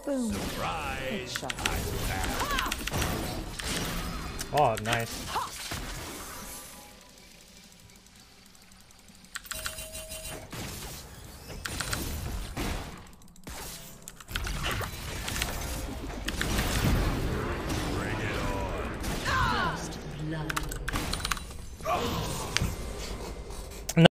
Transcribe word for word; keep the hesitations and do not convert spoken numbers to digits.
Boom. Surprise! Headshot. Oh, nice. Bring it on. First blood.